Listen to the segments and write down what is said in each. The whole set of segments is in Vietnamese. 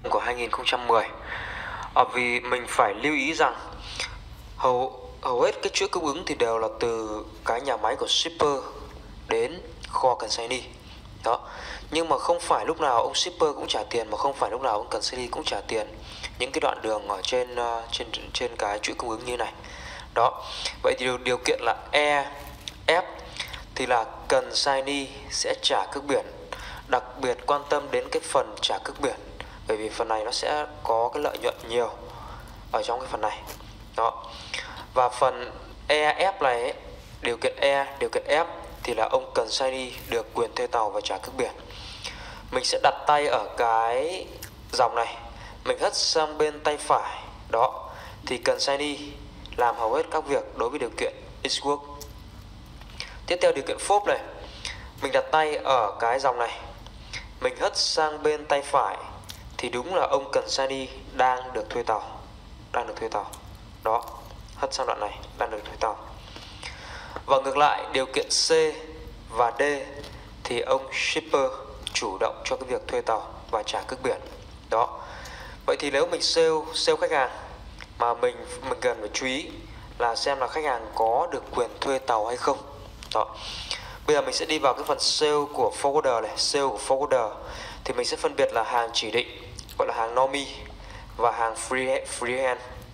của 2010. Vì mình phải lưu ý rằng hầu hết cái chuỗi cung ứng thì đều là từ cái nhà máy của shipper đến kho consignee. Đó. Nhưng mà không phải lúc nào ông shipper cũng trả tiền, mà không phải lúc nào ông consignee cũng trả tiền những cái đoạn đường ở trên cái chuỗi cung ứng như này. Đó. Vậy thì điều kiện là EF thì là consignee sẽ trả cước biển. Đặc biệt quan tâm đến cái phần trả cước biển, bởi vì phần này nó sẽ có cái lợi nhuận nhiều ở trong cái phần này. Đó. Và phần EF này ấy, điều kiện F thì là ông consignee được quyền thuê tàu và trả cước biển. Mình sẽ đặt tay ở cái dòng này, mình hất sang bên tay phải. Đó. Thì consignee làm hầu hết các việc đối với điều kiện X-work. Tiếp theo điều kiện FOB này, mình đặt tay ở cái dòng này, mình hất sang bên tay phải thì đúng là ông consignee đang được thuê tàu. Đó, hất sang đoạn này, đang được thuê tàu. Và ngược lại, điều kiện C và D thì ông shipper chủ động cho cái việc thuê tàu và trả cước biển. Đó. Vậy thì nếu mình sale khách hàng mà mình cần phải chú ý là xem là khách hàng có được quyền thuê tàu hay không. Đó. Bây giờ mình sẽ đi vào cái phần sale của forwarder này. Sale của forwarder thì mình sẽ phân biệt là hàng chỉ định, gọi là hàng normie, và hàng freehand.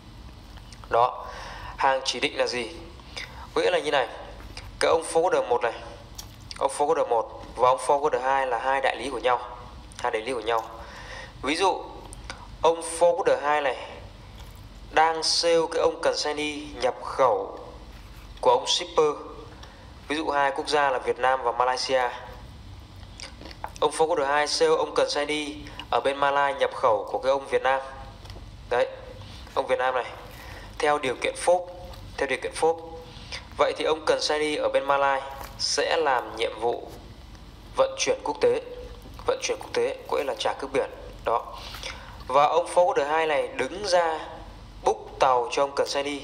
Đó. Hàng chỉ định là gì? Nghĩa là như này, cái ông forwarder 1 này, ông forwarder 1 và ông forwarder 2 là hai đại lý của nhau. Ví dụ ông forwarder 2 này đang sale cái ông consignee nhập khẩu của ông shipper, ví dụ hai quốc gia là Việt Nam và Malaysia. Ông forwarder 2 sale ông consignee ở bên Malai nhập khẩu của cái ông Việt Nam. Đấy, ông Việt Nam này theo điều kiện FOB. Vậy thì ông consignee ở bên Malai sẽ làm nhiệm vụ vận chuyển quốc tế, có nghĩa là trả cước biển. Đó. Và ông forwarder 2 này đứng ra book tàu cho ông consignee.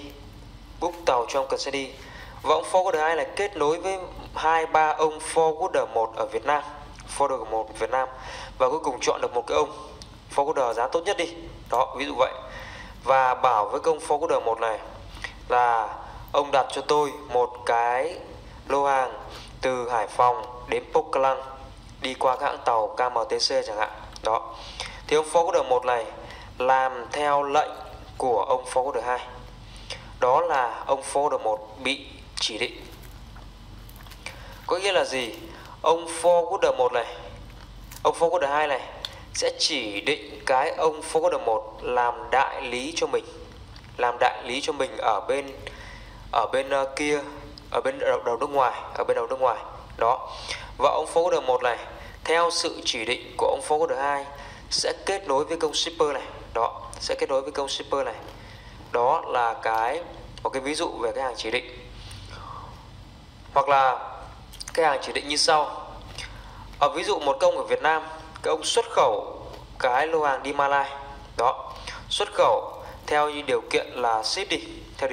Và ông forwarder 2 này kết nối với 2-3 ông forwarder 1 ở Việt Nam. Và cuối cùng chọn được một cái ông forwarder giá tốt nhất đi. Đó, ví dụ vậy. Và bảo với công forwarder 1 này là ông đặt cho tôi một cái lô hàng từ Hải Phòng đến Pốc Lăng đi qua các hãng tàu KMTC chẳng hạn. Đó. Thì ông forwarder 1 này làm theo lệnh của ông forwarder 2. Đó là ông forwarder 1 bị chỉ định. Có nghĩa là gì? Ông forwarder 1 này, ông forwarder 2 này sẽ chỉ định cái ông forwarder 1 làm đại lý cho mình. Ở bên kia, ở bên đầu nước ngoài. Đó. Và ông forwarder 1 này theo sự chỉ định của ông forwarder 2 sẽ kết nối với công shipper này. Đó, Đó là một cái ví dụ về cái hàng chỉ định. Hoặc là cái hàng chỉ định như sau. Ví dụ một công ở Việt Nam, cái ông xuất khẩu cái lô hàng đi Malai. Đó, xuất khẩu theo điều kiện là ship đi.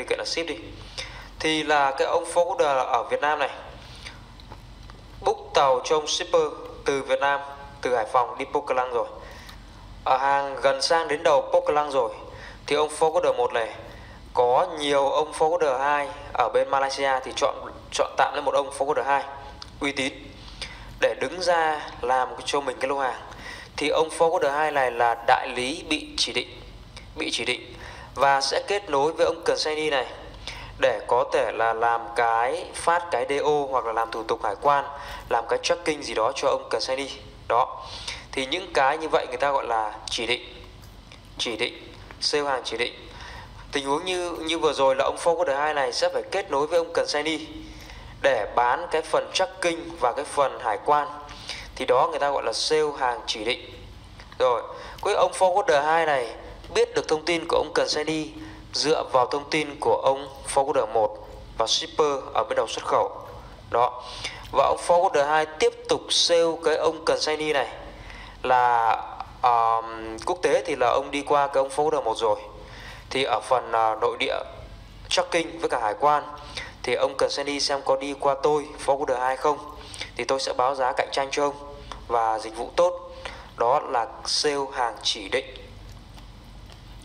Thì là cái ông forwarder ở Việt Nam này book tàu cho ông shipper từ Việt Nam, từ Hải Phòng đi Pốc Lăng rồi. Ở hàng gần sang đến đầu Pốc Lăng rồi thì ông forwarder 1 này có nhiều ông forwarder 2 ở bên Malaysia thì chọn tạm lấy một ông forwarder 2 uy tín để đứng ra làm cho mình cái lô hàng. Thì ông forwarder 2 này là đại lý bị chỉ định và sẽ kết nối với ông consignee này để có thể là làm phát cái DO hoặc là làm thủ tục hải quan, làm cái tracking gì đó cho ông consignee. Đó. Thì những cái như vậy người ta gọi là chỉ định, sale hàng chỉ định. Tình huống như vừa rồi là ông forwarder 2 này sẽ phải kết nối với ông consignee để bán cái phần tracking và cái phần hải quan. Thì đó người ta gọi là sale hàng chỉ định. Rồi, cái ông forwarder 2 này biết được thông tin của ông consignee dựa vào thông tin của ông forwarder 1 và shipper ở bên đầu xuất khẩu. Đó. Và ông forwarder 2 tiếp tục sale cái ông consignee này là quốc tế thì là ông đi qua cái ông forwarder 1 rồi. Thì ở phần nội địa tracking với cả hải quan thì ông consignee xem có đi qua tôi forwarder 2 không, thì tôi sẽ báo giá cạnh tranh cho ông và dịch vụ tốt. Đó là sale hàng chỉ định.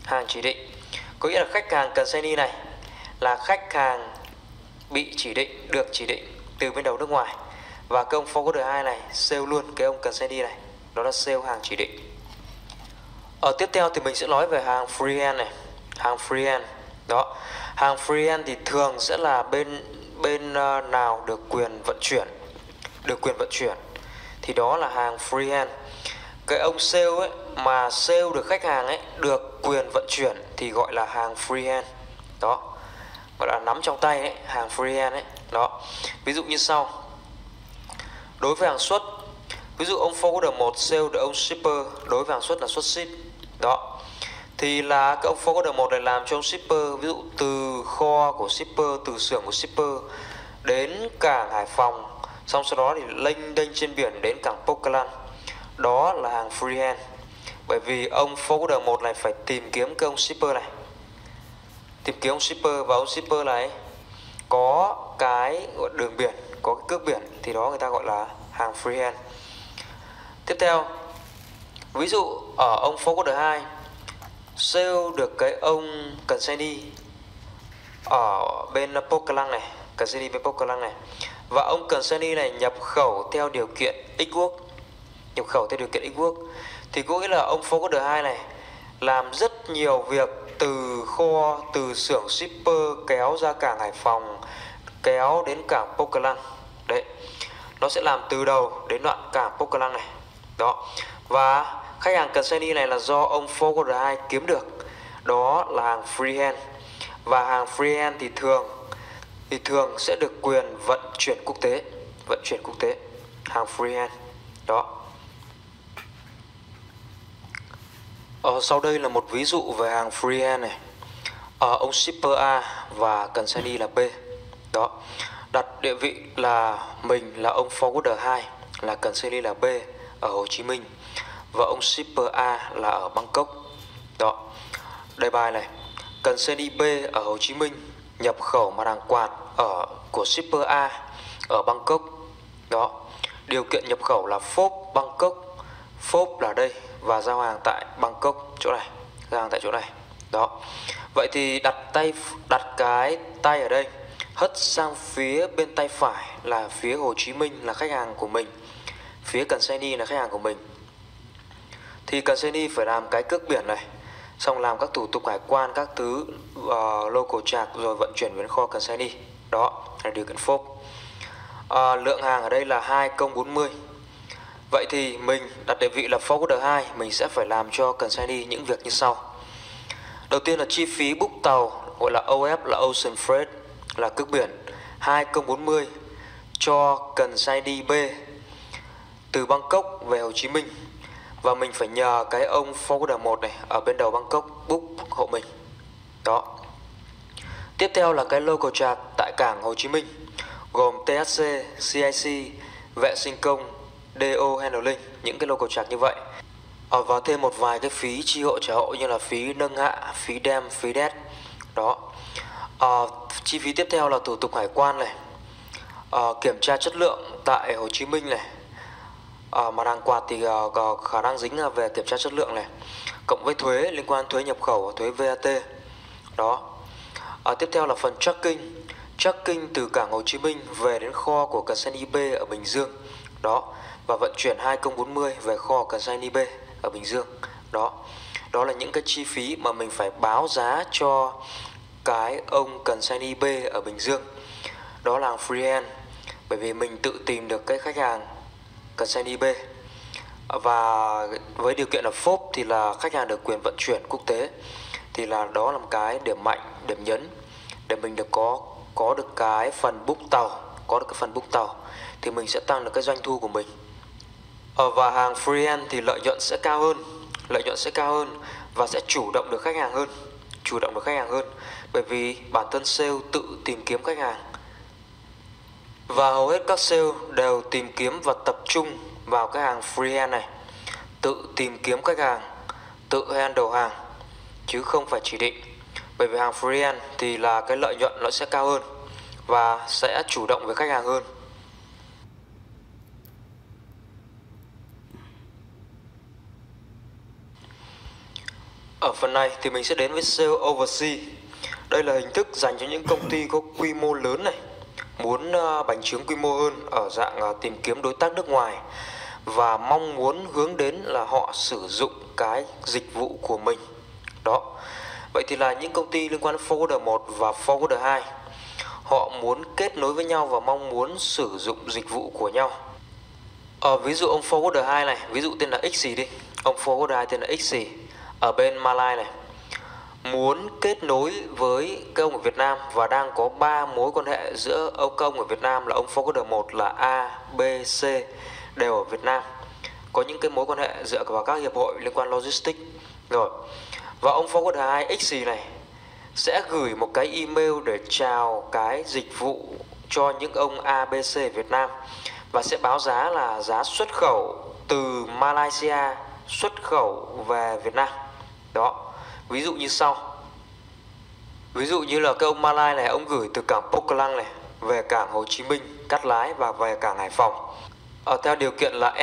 hàng chỉ định. Có nghĩa là khách hàng cần sign in này là khách hàng bị chỉ định, được chỉ định từ bên đầu nước ngoài. Và cái ông forwarder 2 này sale luôn cái ông cần sign in này, đó là sale hàng chỉ định. Ở tiếp theo thì mình sẽ nói về hàng freehand này. Hàng freehand đó, hàng freehand thì thường sẽ là bên nào được quyền vận chuyển thì đó là hàng freehand. Cái ông sale ấy mà sale được khách hàng ấy được quyền vận chuyển thì gọi là hàng freehand. Đó, gọi là nắm trong tay ấy, hàng freehand ấy. Đó. Ví dụ như sau. Đối với hàng xuất, ví dụ ông forwarder 1 sale được ông shipper, đối với hàng xuất là xuất ship. Đó. Thì là cái ông forwarder 1 này làm cho ông shipper, ví dụ từ kho của shipper, từ xưởng của shipper đến cảng Hải Phòng, xong sau đó thì lênh đênh trên biển đến cảng Pokeland. Đó là hàng freehand. Bởi vì ông forwarder 1 này phải tìm kiếm cái ông shipper này, tìm kiếm ông shipper, và ông shipper này có cái đường biển, có cái cước biển, thì đó người ta gọi là hàng freehand. Tiếp theo, ví dụ ở ông forwarder 2 sale được cái ông consignee ở bên Pokeland này, consignee bên Pokeland này, và ông consignee này nhập khẩu theo điều kiện X-Work, thì có nghĩa là ông forwarder 2 này làm rất nhiều việc từ kho, từ xưởng shipper kéo ra cảng Hải Phòng, kéo đến cảng Pokeland. Đấy, nó sẽ làm từ đầu đến đoạn cảng Pokeland này. Đó. Và khách hàng consignee này là do ông forwarder 2 kiếm được. Đó là hàng freehand. Và hàng freehand thì thường sẽ được quyền vận chuyển quốc tế, hàng freehand. Đó. Sau đây là một ví dụ về hàng freehand này. Ông shipper A và consignee là B. Đó. Đặt địa vị là mình là ông forwarder 2, là consignee là B ở Hồ Chí Minh, và ông shipper A là ở Bangkok. Đó. Đây bài này. Consignee B ở Hồ Chí Minh nhập khẩu mặt hàng quạt của shipper A ở Bangkok. Đó. Điều kiện nhập khẩu là phốp Bangkok, phốp là đây, và giao hàng tại Bangkok, chỗ này, giao hàng tại chỗ này. Đó. Vậy thì đặt cái tay ở đây, hất sang phía bên tay phải là phía Hồ Chí Minh là khách hàng của mình, phía consignee là khách hàng của mình. Thì consignee phải làm cái cước biển này, xong làm các thủ tục hải quan, các thứ local charge, rồi vận chuyển đến kho consignee. Đó là điều kiện phốp. Lượng hàng ở đây là 2/40. Vậy thì mình đặt địa vị là forwarder 2, mình sẽ phải làm cho consignee những việc như sau. Đầu tiên là chi phí book tàu, gọi là OF là Ocean Freight, là cước biển, 2/40 cho consignee B từ Bangkok về Hồ Chí Minh. Và mình phải nhờ cái ông forwarder 1 này ở bên đầu Bangkok book hộ mình. Đó. Tiếp theo là cái local charge tại cảng Hồ Chí Minh, gồm THC, CIC, vệ sinh công, DO handling, những cái local charge như vậy. Và thêm một vài cái phí chi hộ trả hộ như là phí nâng hạ, phí đem, phí đét. Đó. Chi phí tiếp theo là thủ tục hải quan này, kiểm tra chất lượng tại Hồ Chí Minh này. Mặt hàng quạt thì có khả năng dính về kiểm tra chất lượng này, cộng với thuế liên quan thuế nhập khẩu và thuế VAT. Đó. Tiếp theo là phần tracking từ cảng Hồ Chí Minh về đến kho của consignee B ở Bình Dương. Đó. Và vận chuyển 2/40 về kho consignee B ở Bình Dương. Đó. Đó là những cái chi phí mà mình phải báo giá cho cái ông consignee B ở Bình Dương. Đó là hàng freehand, bởi vì mình tự tìm được cái khách hàng consignee B. Và với điều kiện là phốp thì là khách hàng được quyền vận chuyển quốc tế, thì là đó là một cái điểm mạnh, điểm nhấn để mình được có được cái phần book tàu, thì mình sẽ tăng được cái doanh thu của mình. Và hàng freehand thì lợi nhuận sẽ cao hơn và sẽ chủ động được khách hàng hơn, bởi vì bản thân sale tự tìm kiếm khách hàng. Và hầu hết các sale đều tìm kiếm và tập trung vào cái hàng freehand này, tự tìm kiếm khách hàng, tự handle hàng, chứ không phải chỉ định. Bởi vì hàng freehand thì là cái lợi nhuận nó sẽ cao hơn và sẽ chủ động với khách hàng hơn. Ở phần này thì mình sẽ đến với Sale Overseas. Đây là hình thức dành cho những công ty có quy mô lớn này, muốn bành trướng quy mô hơn ở dạng tìm kiếm đối tác nước ngoài và mong muốn hướng đến là họ sử dụng cái dịch vụ của mình. Đó. Vậy thì là những công ty liên quan đến Forwarder 1 và Forwarder 2, họ muốn kết nối với nhau và mong muốn sử dụng dịch vụ của nhau. Ví dụ ông Forwarder 2 này, ví dụ tên là X gì đi. Ông Forwarder 2 tên là X gì ở bên Malai này, muốn kết nối với các ông ở Việt Nam và đang có 3 mối quan hệ giữa các ông ở Việt Nam là ông Forwarder 1 là A, B, C đều ở Việt Nam. Có những cái mối quan hệ dựa vào các hiệp hội liên quan logistics. Rồi. Và ông Forwarder 2 X này sẽ gửi một cái email để chào cái dịch vụ cho những ông A, B, C ở Việt Nam và sẽ báo giá là giá xuất khẩu từ Malaysia xuất khẩu về Việt Nam. Đó. Ví dụ như sau. Ví dụ như là cái ông Malai này, ông gửi từ cảng Poklang này về cảng Hồ Chí Minh, Cát Lái và về cảng Hải Phòng. Theo điều kiện là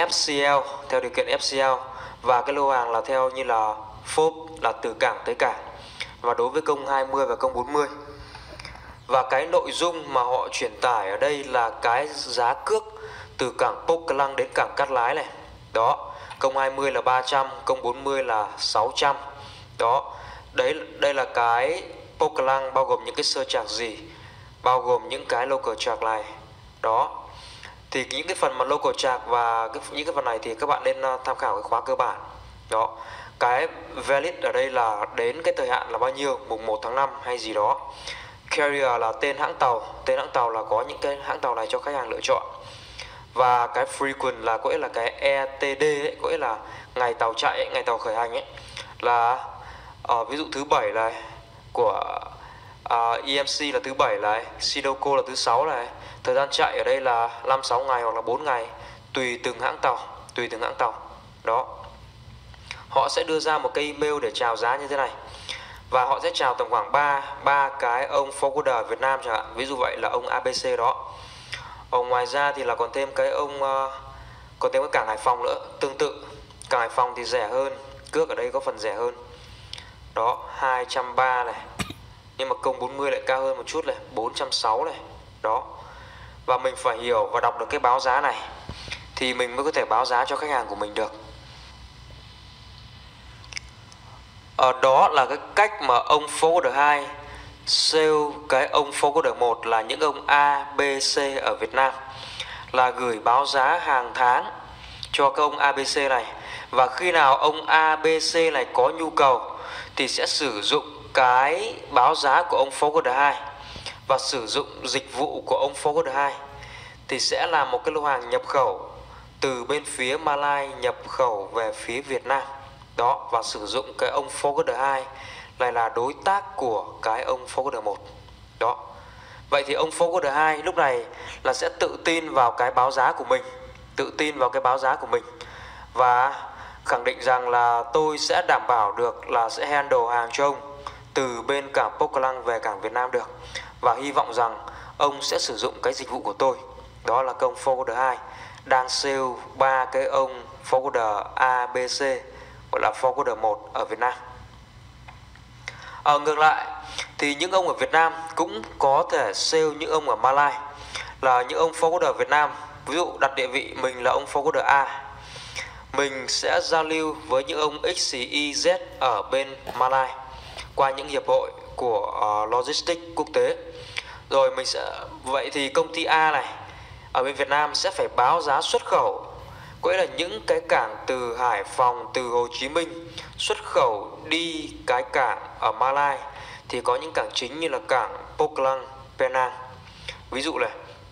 FCL, và cái lô hàng là theo như là FOB là từ cảng tới cảng. Và đối với công 20 và công 40. Và cái nội dung mà họ truyền tải ở đây là cái giá cước từ cảng Poklang đến cảng Cát Lái này. Đó, công 20 là 300, công 40 là 600. Đó, đây là cái Poklang bao gồm những cái surcharge gì, bao gồm những cái local charge này. Đó. Thì những cái phần mà local charge và những cái phần này thì các bạn nên tham khảo cái khóa cơ bản. Đó. Cái valid ở đây là đến cái thời hạn là bao nhiêu, mùng 1 tháng 5 hay gì đó. Carrier là tên hãng tàu là có những cái hãng tàu này cho khách hàng lựa chọn. Và cái frequent là có nghĩa là cái ETD ấy, có nghĩa là ngày tàu chạy ấy, ngày tàu khởi hành ấy, là ví dụ thứ 7 này của EMC là thứ 7 này, Sidoco là thứ 6 này. Thời gian chạy ở đây là 5-6 ngày hoặc là 4 ngày tùy từng hãng tàu. Đó. Họ sẽ đưa ra một cái email để chào giá như thế này. Và họ sẽ chào tầm khoảng 3 cái ông forwarder Việt Nam chẳng hạn. Ví dụ vậy là ông ABC đó. Ngoài ra thì là còn thêm cái cảng Hải Phòng nữa, tương tự. Cảng Hải Phòng thì rẻ hơn, cước ở đây có phần rẻ hơn. Đó, 230 này. Nhưng mà công 40 lại cao hơn một chút này, 460 này. Đó. Và mình phải hiểu và đọc được cái báo giá này thì mình mới có thể báo giá cho khách hàng của mình được. Đó là cái cách mà ông Forwarder 2 sale cái ông Forwarder 1 là những ông A, B, C ở Việt Nam, là gửi báo giá hàng tháng cho các ông ABC này. Và khi nào ông ABC này có nhu cầu thì sẽ sử dụng cái báo giá của ông Forwarder 2 và sử dụng dịch vụ của ông Forwarder 2 thì sẽ là một cái lô hàng nhập khẩu từ bên phía Malai nhập khẩu về phía Việt Nam. Đó, và sử dụng cái ông Forwarder 2 này là đối tác của cái ông Forwarder 1. Đó. Vậy thì ông Forwarder 2 lúc này là sẽ tự tin vào cái báo giá của mình, và khẳng định rằng là tôi sẽ đảm bảo được là sẽ handle hàng cho ông từ bên cảng Poklang về cảng Việt Nam được, và hy vọng rằng ông sẽ sử dụng cái dịch vụ của tôi. Đó là công Forwarder 2 đang sale 3 cái ông Forwarder A, B, C gọi là Forwarder 1 ở Việt Nam. Ngược lại thì những ông ở Việt Nam cũng có thể sale những ông ở Malai là những ông Forwarder Việt Nam. Ví dụ đặt địa vị mình là ông Forwarder A, mình sẽ giao lưu với những ông XYZ ở bên Malai qua những hiệp hội của logistics quốc tế. Rồi vậy thì công ty A này ở bên Việt Nam sẽ phải báo giá xuất khẩu, có nghĩa là những cái cảng từ Hải Phòng, từ Hồ Chí Minh xuất khẩu đi cái cảng ở Malai thì có những cảng chính như là cảng Poklang, Penang. Ví dụ này,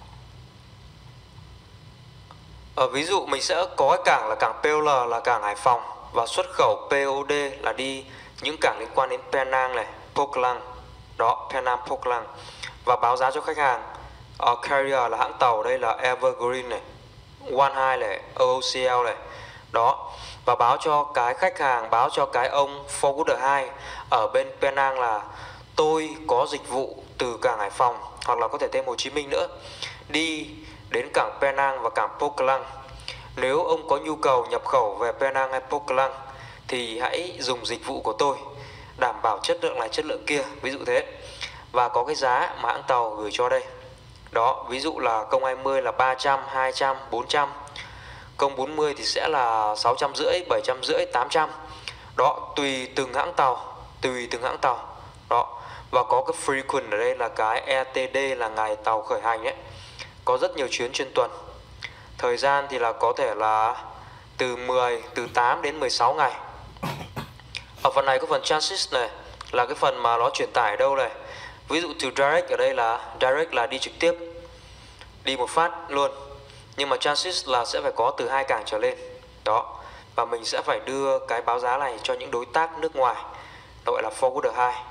ví dụ mình sẽ có cái cảng là cảng POL là cảng Hải Phòng, và xuất khẩu POD là đi những cảng liên quan đến Penang này, Poklang. Đó, Penang, Poklang. Và báo giá cho khách hàng. Carrier là hãng tàu, đây là Evergreen này, One Hai này, OOCL này. Đó. Và báo cho cái khách hàng, báo cho cái ông Forwarder 2 ở bên Penang là tôi có dịch vụ từ cảng Hải Phòng hoặc là có thể thêm Hồ Chí Minh nữa đi đến cảng Penang và cảng Poklang. Nếu ông có nhu cầu nhập khẩu về Penang hay Poklang thì hãy dùng dịch vụ của tôi đảm bảo chất lượng này chất lượng kia, ví dụ thế. Và có cái giá mà hãng tàu gửi cho đây. Đó, ví dụ là công 20 là 300, 200, 400. Công 40 thì sẽ là 650, 750, 800. Đó, tùy từng hãng tàu, tùy từng hãng tàu. Đó, và có cái frequent ở đây là cái ETD là ngày tàu khởi hành ấy. Có rất nhiều chuyến trên tuần. Thời gian thì là có thể là từ 8 đến 16 ngày. Ở phần này có phần transit này, là cái phần mà nó truyền tải ở đâu này. Ví dụ từ direct ở đây là direct là đi trực tiếp, đi một phát luôn. Nhưng mà transit là sẽ phải có từ 2 cảng trở lên. Đó, và mình sẽ phải đưa cái báo giá này cho những đối tác nước ngoài, nó gọi là forwarder 2.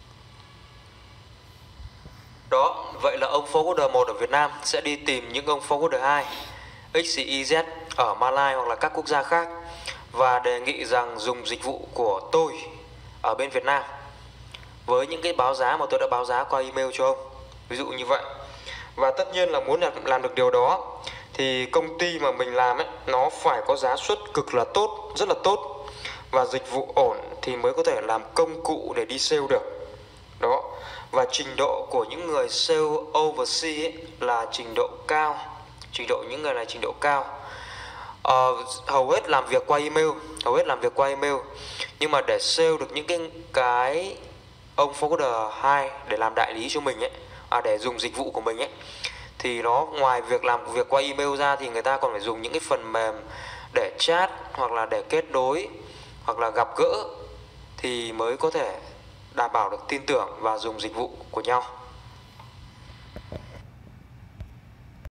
Đó, vậy là ông forwarder 1 ở Việt Nam sẽ đi tìm những ông forwarder 2 XYZ ở Malaysia hoặc là các quốc gia khác và đề nghị rằng dùng dịch vụ của tôi ở bên Việt Nam với những cái báo giá mà tôi đã báo giá qua email cho ông, ví dụ như vậy. Và tất nhiên là muốn làm được điều đó thì công ty mà mình làm ấy, nó phải có giá suất cực là tốt, rất là tốt, và dịch vụ ổn thì mới có thể làm công cụ để đi sale được. Đó, và trình độ của những người sale overseas ấy là trình độ cao, trình độ những người này trình độ cao. Hầu hết làm việc qua email, nhưng mà để sale được những cái ông forwarder 2 để làm đại lý cho mình ấy, để dùng dịch vụ của mình ấy, thì nó ngoài việc làm việc qua email ra thì người ta còn phải dùng những cái phần mềm để chat hoặc là để kết nối hoặc là gặp gỡ thì mới có thể đảm bảo được tin tưởng và dùng dịch vụ của nhau.